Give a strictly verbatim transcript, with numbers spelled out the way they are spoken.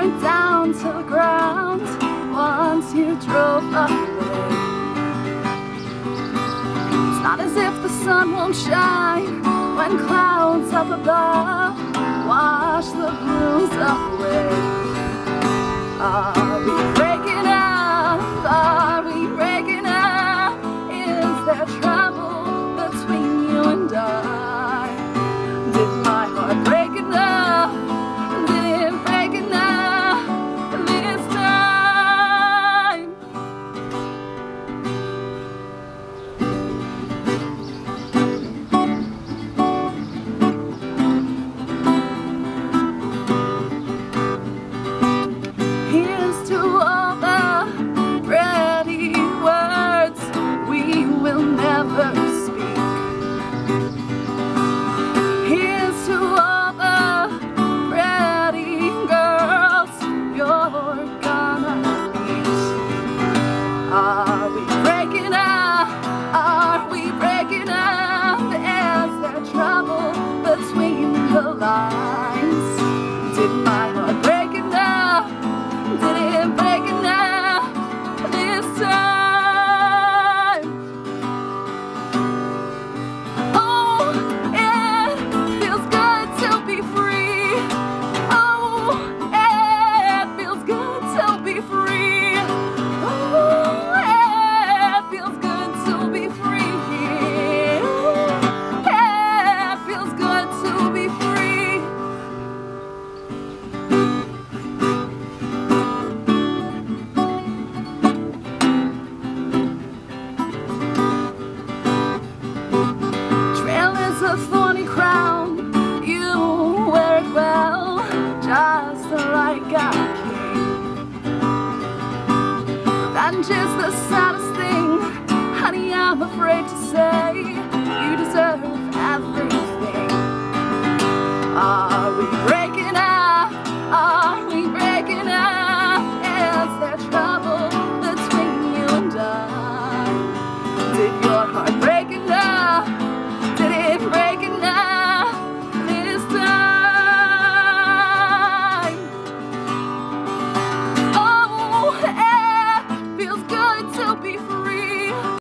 went down to the ground once you drove away. It's not as if the sun won't shine when clouds up above wash the blues away. Are we breaking up? Are we breaking up? Is there trouble between you and I? Did my heart break enough? Did it break enough this time? Here's to all the pretty words we will never speak. Here's to all the pretty girls you're gonna meet. Are we breaking up? Are we breaking up? Is there trouble between the lines? Did my heart break enough? Did it break enough this time? Oh, it feels good to be free. Oh, it feels good to be free. Oh, it feels good to be free. It feels good to be free. Trail is a thorny crown, you wear it well, just like a king. Revenge is the saddest thing, honey, I'm afraid to say, you deserve everything. Ah,